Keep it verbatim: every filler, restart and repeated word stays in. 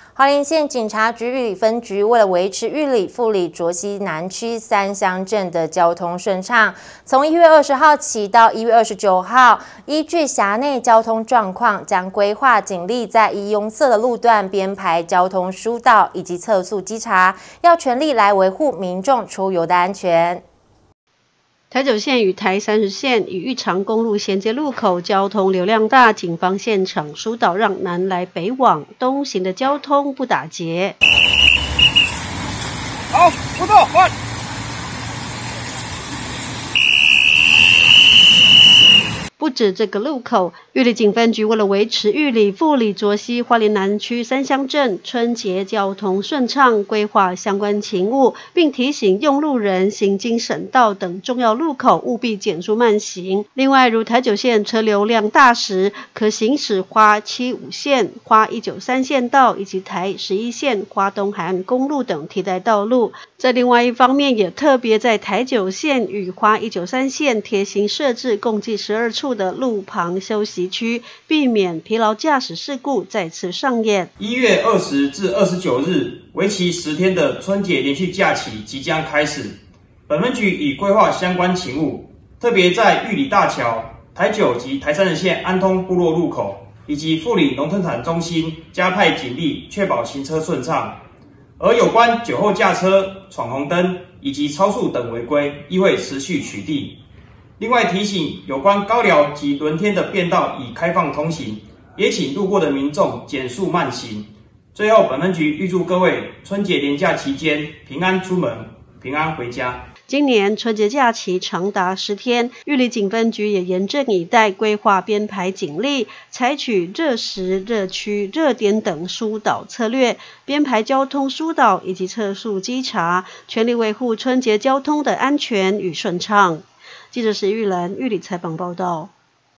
花莲县警察局玉里分局为了维持玉里、富里、卓溪南区三乡镇的交通顺畅，从一月二十号起到一月二十九号，依据辖内交通状况，将规划警力在宜拥塞的路段编排交通疏导以及测速稽查，要全力来维护民众出游的安全。 台九线与台三十线与玉长公路衔接路口交通流量大，警方现场疏导，让南来北往东行的交通不打结。 好，步骤换。 不止这个路口，玉里警分局为了维持玉里、富里、卓溪、花莲南区三乡镇春节交通顺畅，规划相关勤务，并提醒用路人行经省道等重要路口务必减速慢行。另外，如台九线车流量大时，可行驶花七五线、花一九三线道以及台十一线花东海岸公路等替代道路。在另外一方面，也特别在台九线与花一九三线贴心设置共计十二处 的路旁休息区，避免疲劳驾驶事故再次上演。 一月二十至二十九日，为期十天的春节连续假期即将开始。本分局已规划相关勤务，特别在玉里大桥、台九及台三十线安通部落路口以及富里农特产中心加派警力，确保行车顺畅。而有关酒后驾车、闯红灯以及超速等违规，亦会持续取缔。 另外提醒，有关高寮及轮天的便道已开放通行，也请路过的民众减速慢行。最后，本分局预祝各位春节连假期间平安出门，平安回家。 今年春节假期长达十天，玉里警分局也严阵以待，规划编排警力，采取热时、热区、热点等疏导策略，编排交通疏导以及测速稽查，全力维护春节交通的安全与顺畅。 记者石玉兰玉里采访报道。